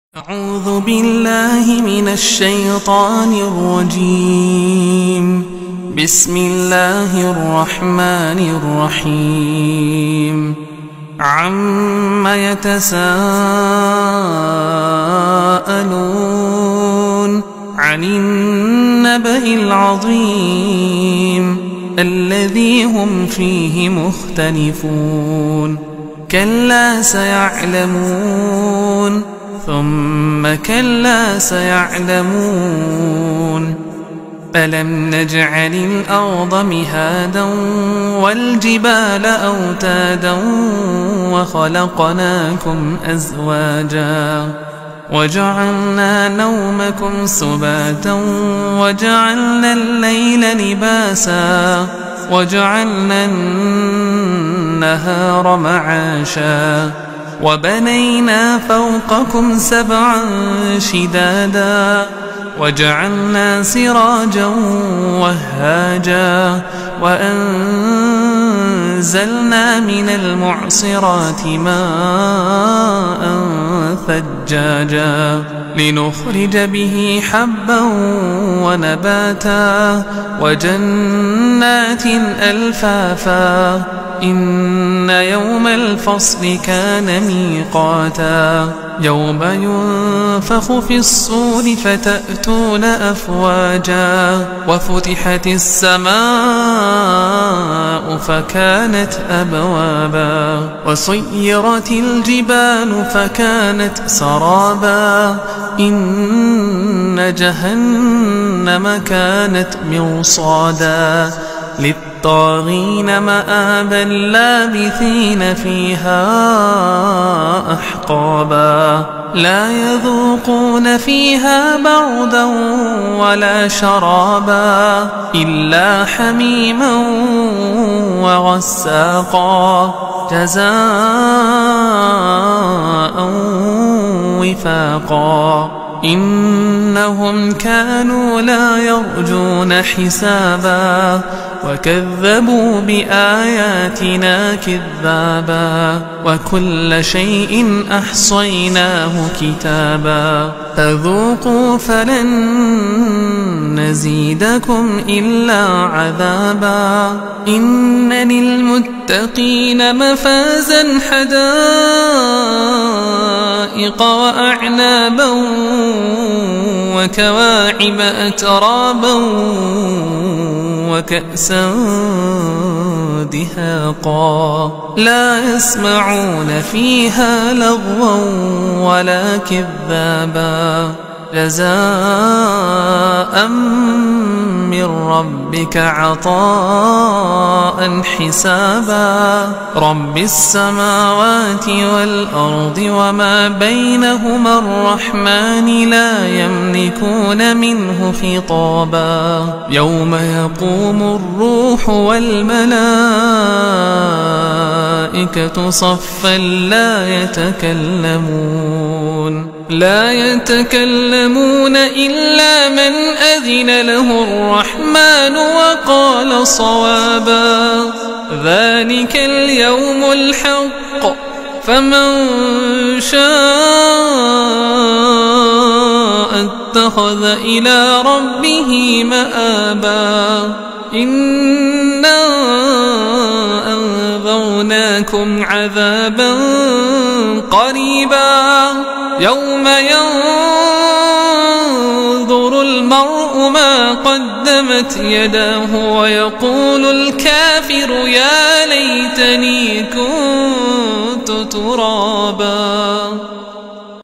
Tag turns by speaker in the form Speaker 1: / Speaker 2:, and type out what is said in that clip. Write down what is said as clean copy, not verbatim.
Speaker 1: أعوذ بالله من الشيطان الرجيم. بسم الله الرحمن الرحيم. عم يتساءلون عن النبأ العظيم الذي هم فيه مختلفون. كلا سيعلمون ثم كلا سيعلمون. ألم نجعل الأرض مهادا والجبال أوتادا وخلقناكم أزواجا وجعلنا نومكم سباتا وجعلنا الليل لباسا وجعلنا النهار معاشا وبنينا فوقكم سبعا شدادا وجعلنا سراجا وهاجا وأنزلنا من المعصرات ماء ثجاجا لنخرج به حبا ونباتا وجنات ألفافا. إن يوم الفصل كان ميقاتا يوم ينفخ في الصور فتأتون أفواجا وفتحت السماء فكانت أبوابا وسيرت الجبال فكانت سرابا. إن جهنم كانت مرصادا للطاغين مآبا لابثين فيها أحقابا لا يذوقون فيها بردا ولا شرابا إلا حميما وغساقا جزاء وفاقا. إنهم كانوا لا يرجون حسابا وكذبوا بآياتنا كذابا وكل شيء أحصيناه كتابا. فذوقوا فلن نزيدكم إلا عذابا. إن للمتقين مفازا حدائق وأعنابا وكواعب أترابا وكأسا دهاقا لا يسمعون فيها لغوا ولا كذابا. جزاء من ربك عطاء حسابا. رب السماوات والأرض وما بينهما الرحمن لا يملكون منه خطابا. يوم يقوم الروح والملائكة صفا لا يتكلمون إلا من أذن له الرحمن وقال صوابا. ذلك اليوم الحق فمن شاء اتخذ إلى ربه مآبا. إنا أنذرناكم عذابا قريبا يوم ينظر المرء ما قدمت يداه ويقول الكافر يا ليتني كنت ترابا.